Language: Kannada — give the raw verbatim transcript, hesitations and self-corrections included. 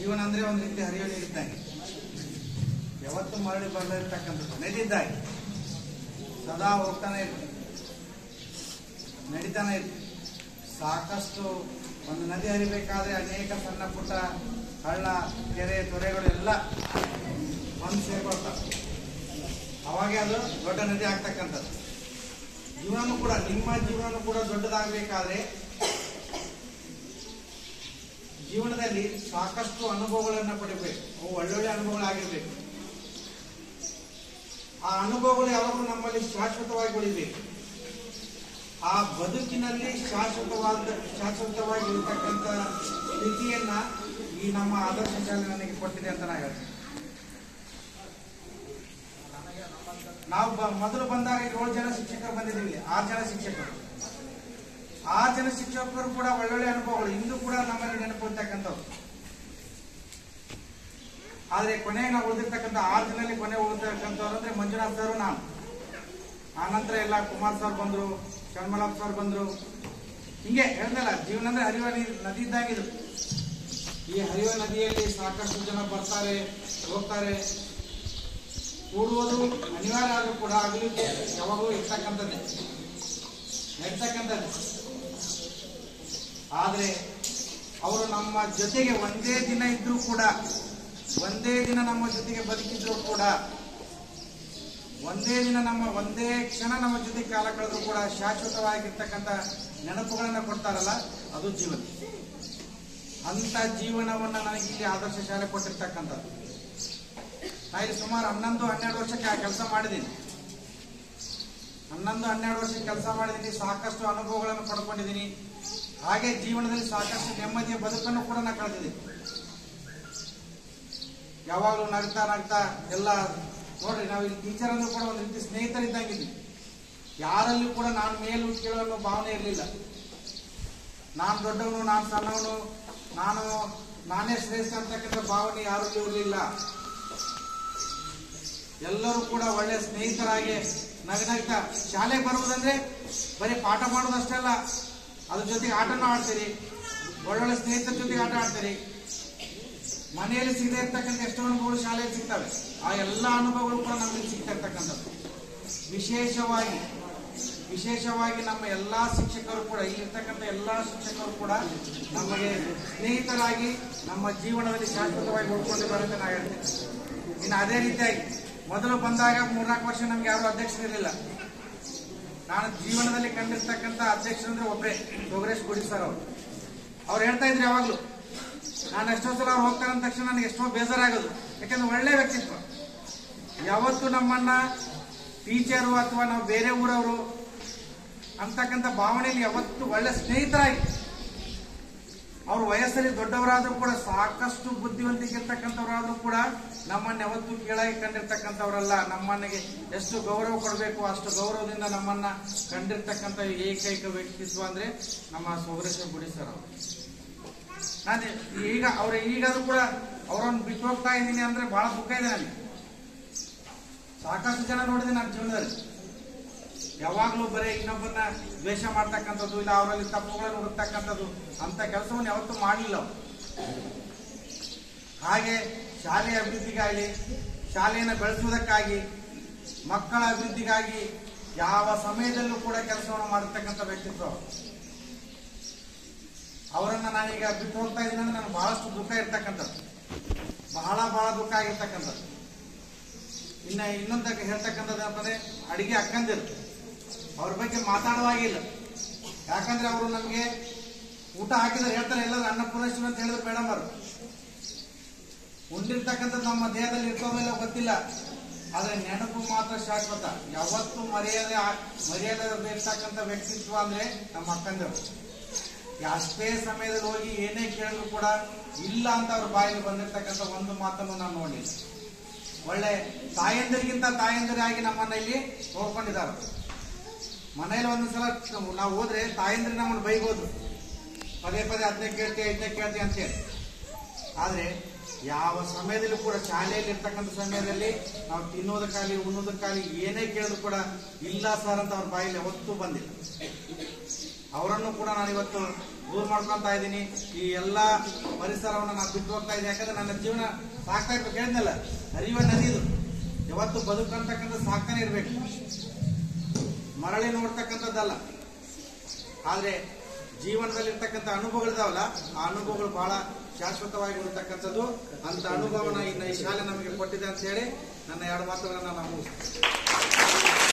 ಜೀವನ ಅಂದ್ರೆ ಒಂದು ರೀತಿ ಹರಿಯೋ ನೀರಿದ್ದಂಗೆ, ಯಾವತ್ತು ಮರಳಿ ಬರಲಿರ್ತಕ್ಕಂಥದ್ದು ನದಿದ್ದಾಗಿ ಸದಾ ಹೋಗ್ತಾನೆ ಇರ್ತದೆ, ನಡೀತಾನೆ ಇರ್ತದೆ. ಸಾಕಷ್ಟು ಒಂದು ನದಿ ಹರಿಬೇಕಾದ್ರೆ ಅನೇಕ ಸಣ್ಣ ಪುಟ್ಟ ಹಳ್ಳ, ಕೆರೆ, ತೊರೆಗಳು ಎಲ್ಲ ಒಂದು ಸೇರ್ಕೊಳ್ತವೆ. ಅವಾಗೆ ಅದು ದೊಡ್ಡ ನದಿ ಆಗ್ತಕ್ಕಂಥದ್ದು. ಜೀವನೂ ಕೂಡ, ನಿಮ್ಮ ಜೀವನೂ ಕೂಡ ದೊಡ್ಡದಾಗಬೇಕಾದ್ರೆ ಜೀವನದಲ್ಲಿ ಸಾಕಷ್ಟು ಅನುಭವಗಳನ್ನು ಪಡಿಬೇಕು. ಅವು ಒಳ್ಳೊಳ್ಳೆ ಅನುಭವಗಳಾಗಿರ್ಬೇಕು. ಆ ಅನುಭವಗಳು ಯಾವಾಗಲೂ ನಮ್ಮಲ್ಲಿ ಶಾಶ್ವತವಾಗಿ ಉಳಿಬೇಕು. ಆ ಬದುಕಿನಲ್ಲಿ ಶಾಶ್ವತವಾದ ಶಾಶ್ವತವಾಗಿ ಇರತಕ್ಕಂಥ ಸ್ಥಿತಿಯನ್ನ ಈ ನಮ್ಮ ಆದರ್ಶ ಶಾಲೆ ನನಗೆ ಕೊಟ್ಟಿದೆ ಅಂತ ನಾ ಹೇಳ್ತೀನಿ. ನಾವು ಮೊದಲು ಬಂದಾಗ ಏಳು ಜನ ಶಿಕ್ಷಕರು ಬಂದಿದ್ದೀವಿ, ಆರು ಜನ ಶಿಕ್ಷಕರು. ಆರು ಜನ ಶಿಕ್ಷಕರು ಕೂಡ ಒಳ್ಳೊಳ್ಳೆ ಅನುಭವಗಳು ಇಂದು ಕೂಡ ನಮ್ಮಲ್ಲಿ ನೆನಪಿರ್ತಕ್ಕಂಥವ್ರು. ಆದ್ರೆ ಕೊನೆಗೆ ನಾವು ಉಳಿದಿರ್ತಕ್ಕಂಥ ಆರು ಜನರಲ್ಲಿ ಕೊನೆ ಉಳಿದಿರ್ತಕ್ಕಂಥವ್ರು ಅಂದ್ರೆ ಮಂಜುನಾಥ್ ಸರ್, ನಾನು. ಆ ನಂತರ ಎಲ್ಲ ಕುಮಾರ್ ಸರ್ ಬಂದ್ರು, ಶರ್ಮಲಪ್ಪ ಸರ್ ಬಂದ್ರು. ಹಿಂಗೆ ಹೇಳ್ದಲ್ಲ, ಜೀವನ ಅಂದ್ರೆ ಹರಿಯುವ ನದಿ ಇದ್ದಾಗಿದ್ದು. ಈ ಹರಿಯುವ ನದಿಯಲ್ಲಿ ಸಾಕಷ್ಟು ಜನ ಬರ್ತಾರೆ, ಹೋಗ್ತಾರೆ. ಕೂಡುವುದು ಅನಿವಾರ್ಯ ಆದ್ರೂ ಕೂಡ ಆಗಲಿಕ್ಕೆ ಯಾವಾಗಲೂ ಇರ್ತಕ್ಕಂಥದ್ದೇ ನಡ್ತಕ್ಕಂಥದ್ದು. ಆದ್ರೆ ಅವರು ನಮ್ಮ ಜೊತೆಗೆ ಒಂದೇ ದಿನ ಇದ್ರೂ ಕೂಡ, ಒಂದೇ ದಿನ ನಮ್ಮ ಜೊತೆಗೆ ಬದುಕಿದ್ರು ಕೂಡ, ಒಂದೇ ದಿನ ನಮ್ಮ ಒಂದೇ ಕ್ಷಣ ನಮ್ಮ ಜೊತೆ ಕಾಲ ಕಳೆದ್ರು ಕೂಡ ಶಾಶ್ವತವಾಗಿರ್ತಕ್ಕಂಥ ನೆನಪುಗಳನ್ನ ಕೊಡ್ತಾರಲ್ಲ, ಅದು ಜೀವನ. ಅಂತ ಜೀವನವನ್ನ ನನಗೆ ಇಲ್ಲಿ ಆದರ್ಶ ಶಾಲೆ ಕೊಟ್ಟಿರ್ತಕ್ಕಂಥದ್ದು. ನಾ ಇಲ್ಲಿ ಸುಮಾರು ಹನ್ನೊಂದು ಹನ್ನೆರಡು ವರ್ಷಕ್ಕೆ ಕೆಲಸ ಮಾಡಿದ್ದೀನಿ. ಹನ್ನೊಂದು ಹನ್ನೆರಡು ವರ್ಷ ಕೆಲಸ ಮಾಡಿದ್ದೀನಿ. ಸಾಕಷ್ಟು ಅನುಭವಗಳನ್ನು ಪಡ್ಕೊಂಡಿದ್ದೀನಿ. ಹಾಗೆ ಜೀವನದಲ್ಲಿ ಸಾಕಷ್ಟು ನೆಮ್ಮದಿಯ ಬದುಕನ್ನು ಕೂಡ ನಾ ಕಳೆದಿದ್ದೀನಿ. ಯಾವಾಗಲೂ ನಗ್ತಾ ನಗ್ತಾ ಎಲ್ಲ ನೋಡ್ರಿ, ನಾವು ಇಲ್ಲಿ ಟೀಚರ್ ಅಂದ್ರೂ ಕೂಡ ಒಂದು ರೀತಿ ಸ್ನೇಹಿತರಿದ್ದಂಗಿದ್ವಿ. ಯಾರಲ್ಲೂ ಕೂಡ ನಾನು ಮೇಲೂ ಕೇಳೋ ಭಾವನೆ ಇರಲಿಲ್ಲ. ನಾನು ದೊಡ್ಡವನು, ನಾನು ಸಣ್ಣವನು, ನಾನು ನಾನೇ ಶ್ರೇಷ್ಠ ಅಂತಕ್ಕಂಥ ಭಾವನೆ ಯಾರಲ್ಲೂ ಇರಲಿಲ್ಲ. ಎಲ್ಲರೂ ಕೂಡ ಒಳ್ಳೆ ಸ್ನೇಹಿತರಾಗಿ ನಗನಗ್ತಾ ಶಾಲೆಗೆ ಬರುವುದಂದ್ರೆ ಬರೀ ಪಾಠ ಮಾಡೋದಷ್ಟೇ ಅಲ್ಲ, ಅದ್ರ ಜೊತೆಗೆ ಆಟನೂ ಆಡ್ತೀರಿ, ಒಳ್ಳೊಳ್ಳೆ ಸ್ನೇಹಿತರ ಜೊತೆಗೆ ಆಟ ಆಡ್ತೀರಿ. ಮನೆಯಲ್ಲಿ ಸಿಗದೆ ಇರ್ತಕ್ಕಂಥ ಎಷ್ಟೋ ಅನುಭವಗಳು ಶಾಲೆಯಲ್ಲಿ ಸಿಗ್ತವೆ. ಆ ಎಲ್ಲ ಅನುಭವಗಳು ಕೂಡ ನಮಗೆ ಸಿಗ್ತಾ ಇರ್ತಕ್ಕಂಥದ್ದು. ವಿಶೇಷವಾಗಿ ವಿಶೇಷವಾಗಿ ನಮ್ಮ ಎಲ್ಲಾ ಶಿಕ್ಷಕರು ಕೂಡ, ಇಲ್ಲಿರ್ತಕ್ಕಂಥ ಎಲ್ಲಾ ಶಿಕ್ಷಕರು ಕೂಡ ನಮಗೆ ಸ್ನೇಹಿತರಾಗಿ ನಮ್ಮ ಜೀವನದಲ್ಲಿ ಶಾಶ್ವತವಾಗಿ ಉಳ್ಕೊಂಡಿದ್ದಾರೆ ಅಂತ ನಾ ಹೇಳ್ತೇನೆ. ಇನ್ನು ಅದೇ ರೀತಿಯಾಗಿ ಮೊದಲು ಬಂದಾಗ ಮೂರ್ನಾಲ್ಕು ವರ್ಷ ನಮ್ಗೆ ಯಾರು ಅಧ್ಯಕ್ಷರಿರಲಿಲ್ಲ. ನಾನು ಜೀವನದಲ್ಲಿ ಕಂಡಿರ್ತಕ್ಕಂಥ ಅಧ್ಯಕ್ಷರು ಅಂದ್ರೆ ಒಬ್ಬರೇ, ಯೋಗೇಶ್ ಗುಡಿ ಸರ್ ಅವರು. ಅವ್ರು ಹೇಳ್ತಾ ಇದ್ರು ಯಾವಾಗ್ಲೂ, ನಾನು ಎಷ್ಟೋ ಸಲ ಅವ್ರು ಹೋಗ್ತಾರೆ ಅಂದ ತಕ್ಷಣ ನನಗೆ ಎಷ್ಟೋ ಬೇಜಾರಾಗೋದು. ಯಾಕಂದ್ರೆ ಒಳ್ಳೆ ವ್ಯಕ್ತಿತ್ವ. ಯಾವತ್ತು ನಮ್ಮನ್ನ ಟೀಚರು ಅಥವಾ ನಾವು ಬೇರೆ ಊರವರು ಅಂತಕ್ಕಂಥ ಭಾವನೆಯಲ್ಲಿ ಯಾವತ್ತು ಒಳ್ಳೆ ಸ್ನೇಹಿತರಾಗಿ, ಅವ್ರ ವಯಸ್ಸಲ್ಲಿ ದೊಡ್ಡವರಾದ್ರೂ ಕೂಡ, ಸಾಕಷ್ಟು ಬುದ್ಧಿವಂತಿಕೆ ಇರ್ತಕ್ಕಂಥವ್ರಾದ್ರೂ ಕೂಡ ನಮ್ಮನ್ನ ಯಾವತ್ತು ಕೀಳಾಗಿ ಕಂಡಿರ್ತಕ್ಕಂಥವ್ರಲ್ಲ. ನಮ್ಮನಿಗೆ ಎಷ್ಟು ಗೌರವ ಕೊಡಬೇಕು ಅಷ್ಟು ಗೌರವದಿಂದ ನಮ್ಮನ್ನ ಕಂಡಿರ್ತಕ್ಕಂಥ ಏಕೈಕ ವ್ಯಕ್ತಿತ್ವ ಅಂದ್ರೆ ನಮ್ಮ ಸೋಗರೇಶ್ವರ ಗುಡಿ ಸರ್ ಅವರು. ನಾನು ಈಗ ಅವ್ರ ಈಗಾದ್ರೂ ಕೂಡ ಅವರನ್ನು ಬಿಟ್ಟು ಹೋಗ್ತಾ ಇದ್ದೀನಿ ಅಂದ್ರೆ ಬಹಳ ದುಃಖ ಇದೆ ನನಗೆ. ಸಾಕಷ್ಟು ಜನ ನೋಡಿದೆ ನನ್ನ ಜೀವನದಲ್ಲಿ. ಯಾವಾಗ್ಲೂ ಬರೀ ಇನ್ನೊಬ್ಬರನ್ನ ದ್ವೇಷ ಮಾಡ್ತಕ್ಕಂಥದ್ದು, ಇಲ್ಲ ಅವರಲ್ಲಿ ತಪ್ಪುಗಳನ್ನು ಹುಡುಕ್ತಕ್ಕಂಥದ್ದು, ಅಂತ ಕೆಲಸವನ್ನು ಯಾವತ್ತೂ ಮಾಡಲಿಲ್ಲ. ಹಾಗೆ ಶಾಲೆಯ ಅಭಿವೃದ್ಧಿಗಾಗಿ, ಶಾಲೆಯನ್ನು ಬೆಳೆಸುವುದಕ್ಕಾಗಿ, ಮಕ್ಕಳ ಅಭಿವೃದ್ಧಿಗಾಗಿ ಯಾವ ಸಮಯದಲ್ಲೂ ಕೂಡ ಕೆಲಸವನ್ನು ಮಾಡಿರ್ತಕ್ಕಂಥ ವ್ಯಕ್ತಿತ್ವ. ಅವರನ್ನ ನಾನೀಗ ಬಿಟ್ಟು ಹೋಗ್ತಾ ಇದ್ದೀನಿ ಅಂದ್ರೆ ನನಗೆ ಬಹಳಷ್ಟು ದುಃಖ ಇರ್ತಕ್ಕಂಥದ್ದು, ಬಹಳ ಬಹಳ ದುಃಖ ಆಗಿರ್ತಕ್ಕಂಥದ್ದು. ಇನ್ನ ಇನ್ನೊಂದು ಹೇಳ್ತಕ್ಕಂಥದ್ದು ಅಂತಂದ್ರೆ ಅಡಿಗೆ ಅಕ್ಕಂದಿರು, ಅವ್ರ ಬಗ್ಗೆ ಮಾತಾಡುವಾಗಿಲ್ಲ. ಯಾಕಂದ್ರೆ ಅವರು ನಮ್ಗೆ ಊಟ ಹಾಕಿದ್ರೆ ಹೇಳ್ತಾರೆ, ಎಲ್ಲರೂ ಅನ್ನಪೂರ್ಣೇಶ್ವರಿ ಅಂತ ಹೇಳಿದ್ರು ಮೇಡಮ್ ಅವರು. ಉಂಡಿರ್ತಕ್ಕಂಥದ್ದು ನಮ್ಮ ದೇಹದಲ್ಲಿ ಇರ್ತೋದಿಲ್ಲ ಗೊತ್ತಿಲ್ಲ, ಆದ್ರೆ ನೆನಪು ಮಾತ್ರ ಶಾಶ್ವತ. ಯಾವತ್ತು ಮರ್ಯಾದೆ ಮರ್ಯಾದೆ ಇರ್ತಕ್ಕಂಥ ವ್ಯಕ್ತಿತ್ವ ಅಂದ್ರೆ ನಮ್ಮ ಅಕ್ಕಂದಿರು. ಅಷ್ಟೇ ಸಮಯದಲ್ಲಿ ಹೋಗಿ ಏನೇ ಕೇಳಿದ್ರು ಕೂಡ ಇಲ್ಲ ಅಂತ ಅವ್ರ ಬಾಯಲ್ಲಿ ಬಂದಿರ್ತಕ್ಕಂಥ ಒಂದು ಮಾತನ್ನು ನಾನು ನೋಡಿಲ್ಲ. ಒಳ್ಳೆ ತಾಯಂದಿರಿಗಿಂತ ತಾಯಂದಿರಾಗಿ ನಮ್ಮನ್ನ ಇಲ್ಲಿ ನೋಡ್ಕೊಂಡಿದ್ದಾರೆ. ಮನೇಲಿ ಒಂದೊಂದ್ಸಲ ನಾವು ಹೋದ್ರೆ ತಾಯಂದ್ರಿ ನಮ್ಮನ್ನು ಬೈಬೋದು, ಪದೇ ಪದೇ ಅದನ್ನೇ ಕೇಳ್ತೀವಿ ಇದನ್ನೇ ಕೇಳ್ತೀವಿ ಅಂತೇಳಿ. ಆದ್ರೆ ಯಾವ ಸಮಯದಲ್ಲೂ ಕೂಡ ಶಾಲೆಯಲ್ಲಿ ಇರ್ತಕ್ಕಂಥ ಸಮಯದಲ್ಲಿ ನಾವು ತಿನ್ನೋದಕ್ಕಾಗಲಿ ಉಣ್ಣೋದಕ್ಕಾಗಲಿ ಏನೇ ಕೇಳಿದ್ರು ಕೂಡ ಇಲ್ಲ ಸರ್ ಅಂತ ಅವ್ರ ಬಾಯಲ್ಲಿ ಯಾವತ್ತೂ ಬಂದಿಲ್ಲ. ಅವರನ್ನು ಕೂಡ ನಾನು ಇವತ್ತು ದೂರ ಮಾಡ್ಕೊಂತ ಇದ್ದೀನಿ. ಈ ಎಲ್ಲಾ ಪರಿಸರವನ್ನು ನಾನು ಬಿಟ್ಟು ಹೋಗ್ತಾ ಇದ್ದೀನಿ. ಯಾಕಂದ್ರೆ ನನ್ನ ಜೀವನ ಸಾಕ್ತಾ ಇರ್ಬೇಕು, ಹೇಳಿದ್ನಲ್ಲ, ಹರಿಯುವ ನದಿ ಇದು. ಯಾವತ್ತು ಬದುಕಂತಕ್ಕಂಥ ಸಾಕ್ತಾನೆ ಇರ್ಬೇಕು, ಮರಳಿ ನೋಡ್ತಕ್ಕಂಥದ್ದಲ್ಲ. ಆದ್ರೆ ಜೀವನದಲ್ಲಿರ್ತಕ್ಕಂಥ ಅನುಭವಗಳಿದಾವಲ್ಲ, ಆ ಅನುಭವಗಳು ಬಹಳ ಶಾಶ್ವತವಾಗಿ ಇರತಕ್ಕಂಥದ್ದು. ಅಂತ ಅನುಭವನ ಇನ್ನು ಈ ಶಾಲೆ ನಮಗೆ ಕೊಟ್ಟಿದೆ ಅಂತ ಹೇಳಿ ನನ್ನ ಎರಡು ಮಾತುಗಳನ್ನ ನಾವು